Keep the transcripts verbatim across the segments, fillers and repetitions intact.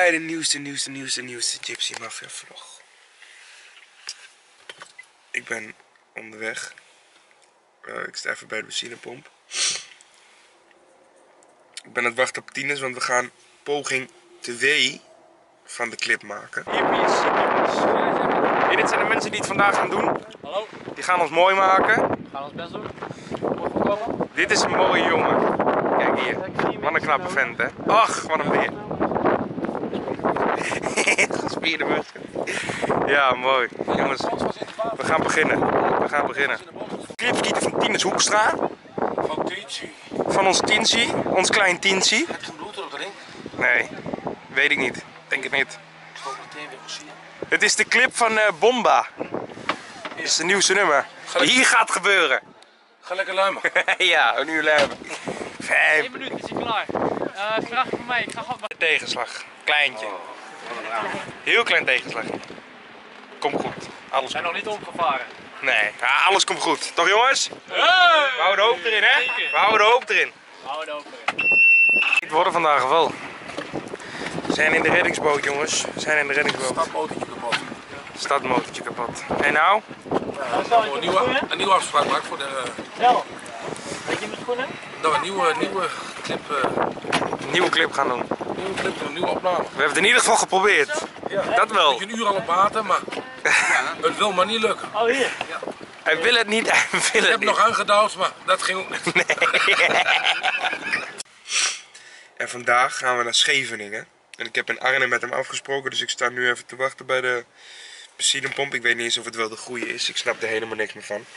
bij de nieuwste, nieuwste, nieuwste, nieuwste Gypsy Mafia vlog. Ik ben onderweg. Uh, ik sta even bij de benzinepomp. Ik ben aan het wachten op Tines, want we gaan poging twee van de clip maken. Hippies, hey, dit zijn de mensen die het vandaag gaan doen. Hallo. Die gaan ons mooi maken. We gaan ons best doen. Dit is een mooie jongen. Kijk hier. Wat een knappe vent, hè. Ach, wat een beer. Gespierde mug. Ja, mooi. Jongens, we gaan beginnen. We gaan beginnen. Clipskieten van Tines Hoekstra. Van Tinsy. Van ons Tinsy. Ons klein Tinsy. Heb je geen bloed erop erin? Nee, weet ik niet. Denk het niet. Ik hoop meteen weer gezien. Het is de clip van uh, Bomba. Het is de nieuwste nummer. Hier gaat het gebeuren. Ga lekker luimen. Ja, een uur luimen. Vijf. één minuut is hij klaar. Uh, vraag van mij. Ik ga gewoon... Tegenslag. Kleintje. Heel klein tegenslag. Komt goed. Alles We zijn komt nog niet omgevaren. Nee, ja, alles komt goed. Toch jongens? Hey! We houden de hoop erin, hè? We houden de hoop erin. We houden open in. Het worden vandaag wel. We zijn in de reddingsboot, jongens. We zijn in de reddingsboot. Stadmotortje kapot. Stadmotortje kapot. En nou? Ja, dat we een nieuwe, een nieuwe afspraak maken voor de... Snel. Weet je mijn schoenen? Dat we een nieuwe, nieuwe clip... Uh, Een nieuwe clip gaan doen. een nieuwe clip doen, een nieuwe opname. We hebben het in ieder geval geprobeerd. Ja. Dat wel. Het is een uur al op water, maar het wil maar niet lukken. Oh, hier. Hij wil het niet, hij wil Ik het heb niet. nog aangedouwd, maar dat ging ook niet. Nee. En vandaag gaan we naar Scheveningen. En ik heb in Arnhem met hem afgesproken, dus ik sta nu even te wachten bij de benzinepomp. Ik weet niet eens of het wel de goede is, ik snap er helemaal niks meer van.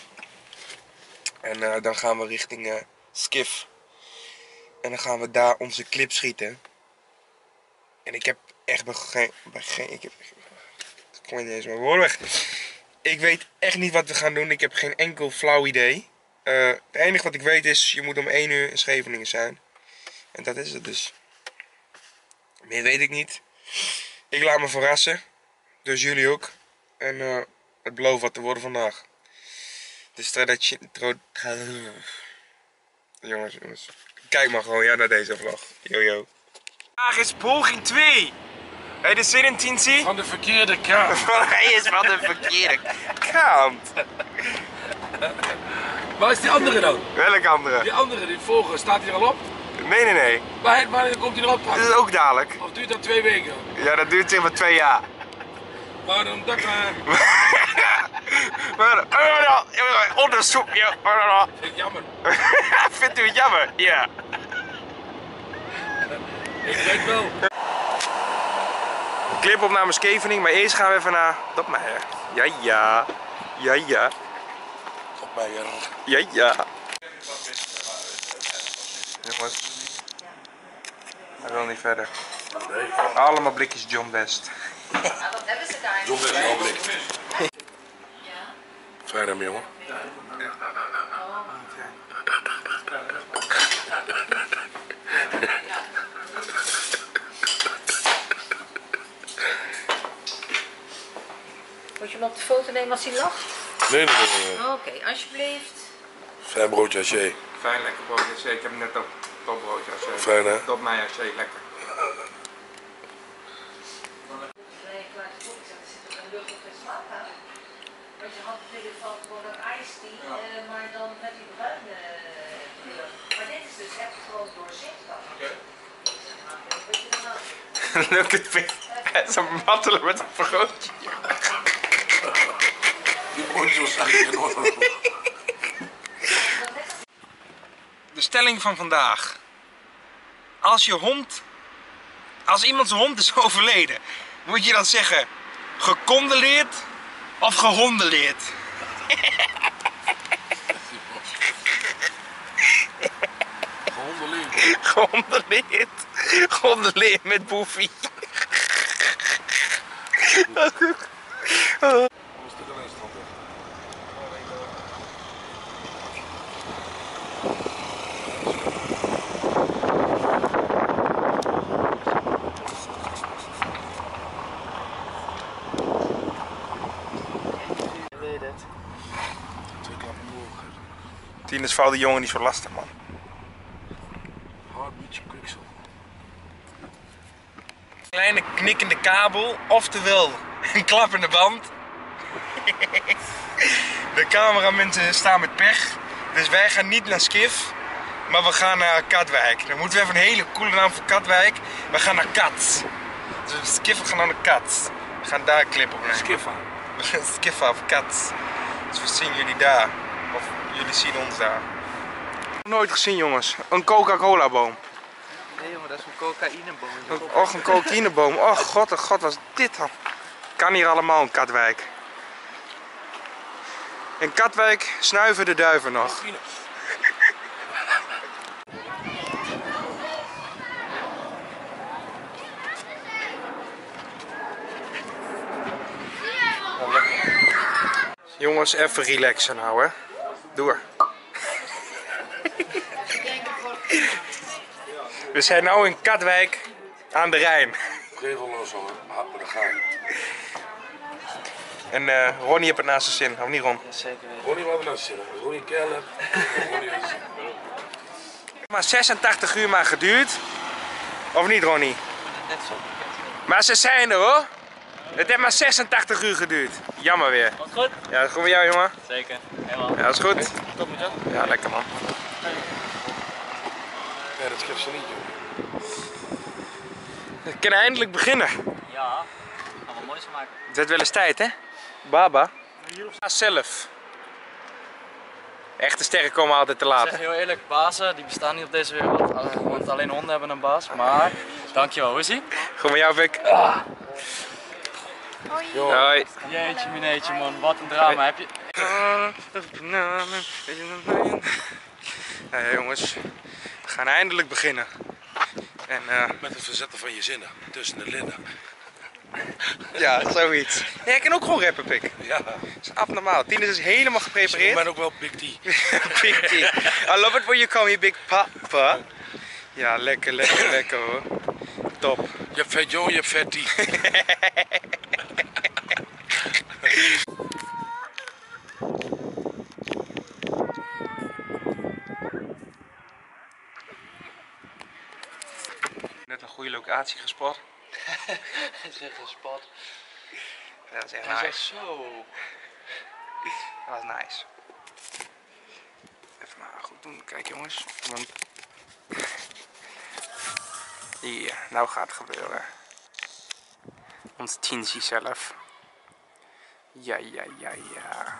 En uh, dan gaan we richting uh, Skif. En dan gaan we daar onze clip schieten. En ik heb echt bij geen... Bij geen ik heb... Ik kom niet eens mijn woorden weg. Ik weet echt niet wat we gaan doen. Ik heb geen enkel flauw idee. Uh, het enige wat ik weet is, je moet om één uur in Scheveningen zijn. En dat is het dus. Meer weet ik niet. Ik laat me verrassen. Dus jullie ook. En uh, het belooft wat te worden vandaag. Dus traditie... Jongens, jongens. Kijk maar gewoon ja, naar deze vlog. Jojo. Vandaag is poging twee. Heb je de zin in, Tinsy? Van de verkeerde kant. Hij is van de verkeerde kant. Waar is die andere dan? Welke andere? Die andere, die volger, staat hij er al op? Nee, nee, nee. Waar, wanneer komt hij erop? Dat is ook dadelijk. Of duurt dat twee weken? Ja, dat duurt zeg maar twee jaar. Waarom dat maar... Maar, onderzoek. Ja. Vind ik jammer. Vindt u het jammer? Ja. Ik weet wel. Clip op naar Scheveningen, maar eerst gaan we even naar Dopmeijer. Ja, ja. Ja, ja. Op mij weer. Ja, ja. Jongens. Hij wil niet verder. Nee. Allemaal blikjes John Best. Ja, dat hebben ze daar. Zo'n best wel blik. Fijn hem, jongen. Moet je hem op de foto nemen als hij lacht? Nee, nee, nee. nee. Oké, okay, alsjeblieft. Fijn broodje haché. Fijn, lekker broodje. Ik heb hem net op topbroodje. Fijn, hè? Dopmeijer, lekker. Nee, klaar is goed. Er zit een lucht op de slaap aan. Want je had natuurlijk van gewoon een ijstie, uh, maar dan met die bruine kleur. Maar dit is dus echt gewoon doorzichtig. Oké. Wat je dan nou? Look at me. Het is een mattelen met een vergrootje. Die broodjes was eigenlijk De stelling van vandaag. Als je hond... Als iemand zijn hond is overleden, moet je dan zeggen... Gecondoleerd of gehondeleerd? Gehondeleerd. Gehondeleerd. Gehondeleerd met Boefie. Oh. Tien is vooral die jongen niet zo lastig, man. Hard beetje kwiksel. Kleine knikkende kabel, oftewel een klappende band. De cameramensen staan met pech, dus wij gaan niet naar Skif, maar we gaan naar Katwijk. Dan moeten we even een hele coole naam voor Katwijk. We gaan naar Kat. Dus Skif, we gaan naar de Kat. We gaan daar een clip opnemen. Skiffa. Skiffa of Kat. Dus we zien jullie daar. Of jullie zien ons daar. Nooit gezien, jongens. Een Coca-Cola boom. Nee jongen, dat is een cocaïneboom. Och, een cocaïneboom. Oh god, oh god, wat is dit dan? Kan hier allemaal in Katwijk. In Katwijk snuiven de duiven nog. Jongens, even relaxen nou, hè. Door. We zijn nu in Katwijk aan de Rijn. Gevelloos hoor, hap me de gaan. En uh, Ronnie heeft het naast zijn zin, of niet Ron? Zeker weten. Ronnie wat we nou zitten. Ronnie Keller. Ronnie is het. Maar zesentachtig uur maar geduurd. Of niet Ronnie? Net zo. Maar ze zijn er hoor. Het heeft maar zesentachtig uur geduurd. Jammer weer. Wat goed? Ja, dat is goed met jou jongen. Zeker. Helemaal. Ja, dat is goed. Top met jou? Ja, lekker man. Nee, dat geeft ze niet joh. We kunnen eindelijk beginnen. Ja. Gaan we moois van maken. Het werd wel eens tijd hè? Baba. Zelf. Echte sterren komen altijd te Ik laat. zeg heel eerlijk, bazen die bestaan niet op deze wereld, want alleen honden hebben een baas. Maar, dankjewel, hoe is ie? Goed met jou Vic. Hoi. Jeetje mineetje man, wat een drama. Heb je... Ja, jongens, we gaan eindelijk beginnen. En, uh, Met het verzetten van je zinnen tussen de linden. ja, zoiets. Ja, ik kan ook gewoon rappen, Pik. Ja. Dat is abnormaal. Tien is helemaal Ik geprepareerd. ben ook wel Big T. Big T. I love it when you call me Big Papa. Ja, lekker, lekker, lekker hoor. Top. Je hebt vet Joe, je hebt vet T. Net een goede locatie gespot. Het is echt een spot. Ja, dat is echt Hij nice. zegt zo. Dat is nice. Even maar goed doen. Kijk jongens. Want... Hier, nou gaat het gebeuren. Ons Tiensie zelf. Ja, ja, ja, ja.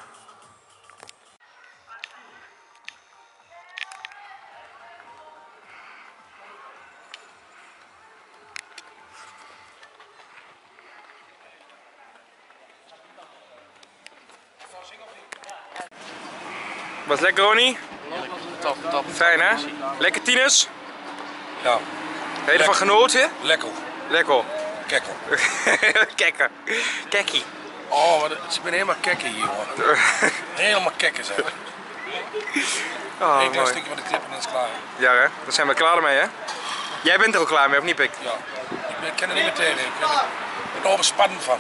Was lekker Ronnie? Top, top. Fijn hè? Lekker Tienes? Ja, Heb je ervan genoten? lekker. Lekker. Kekkel. Kekker. Kekkie. Oh, wat, ze zijn helemaal kekken hier hoor. Helemaal kekken zijn. Oh, Eén klein mooi. stukje van de clip en dan is het klaar. Ja hè? Daar zijn we klaar mee hè? Jij bent er ook klaar mee of niet Pik? Ja. Ik, ben, ik ken er niet meer tegen. Ik ben er, ik ben er overspannen van.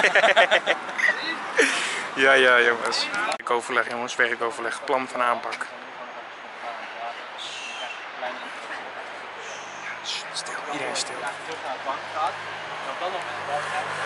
Ja, ja jongens. Werkoverleg jongens, werkoverleg. Plan van aanpak. Stil, iedereen stil. Terug naar de bank gaat. En op dat moment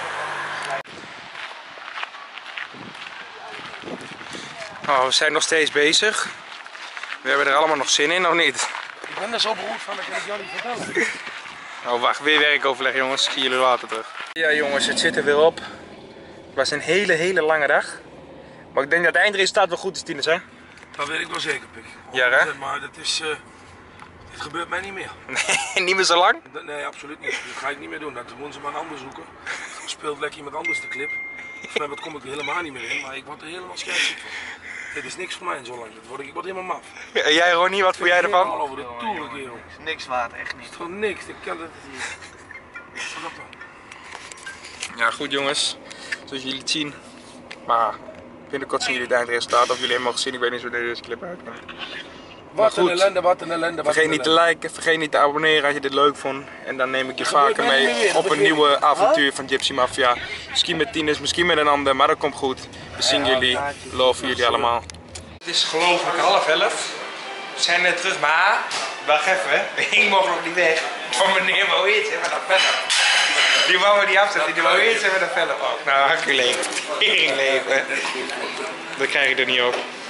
Oh, we zijn nog steeds bezig. We hebben er allemaal nog zin in, of niet? Ik ben er zo beroerd van, dat kan ik jou niet vertellen. Oh, wacht, weer werkoverleg jongens. Ik zie jullie later terug. Ja jongens, het zit er weer op. Het was een hele, hele lange dag. Maar ik denk dat het eindresultaat wel goed is, Tines, hè? Dat weet ik wel zeker, Pik. Ja, hè? Maar dat is, uh, dit gebeurt mij niet meer. Nee, niet meer zo lang? Dat, nee, absoluut niet. Dat ga ik niet meer doen. Dat moeten ze maar een ander zoeken. Dan speelt lekker iemand anders de clip. Volgens mij kom ik er helemaal niet meer in, maar ik word er helemaal scherp van. Dit is niks voor mij zo lang. Dat word ik, ik word helemaal maf. En jij Ronnie, wat vond jij Helemaal ervan? over de toeren, kerel. niks waard, echt niet. Het is gewoon niks. Ik kan het niet. Wat op dan? Ja goed jongens, zoals jullie het zien. Maar binnenkort zien jullie het eindresultaat. Of jullie hem mogen zien, ik weet niet hoe deze clip uitkomt. Wat een goed. ellende, wat een ellende. Wat Vergeet een niet te ellende. liken, vergeet niet te abonneren als je dit leuk vond. En dan neem ik je gebeurt vaker mij niet mee meer, op dat een begin nieuwe ik. avontuur van Gypsy Mafia. Misschien met Tines, misschien met een ander, maar dat komt goed. We zien jullie, love jullie allemaal. Het is gelooflijk half elf. We zijn net terug, maar wacht even, ik mocht nog niet weg. Van meneer wou iets, maar dat verder. Die wou me niet afzetten, die wou eerst even de vellen af. Nou, hak je leven. Tering leven. Dat krijg je er niet op.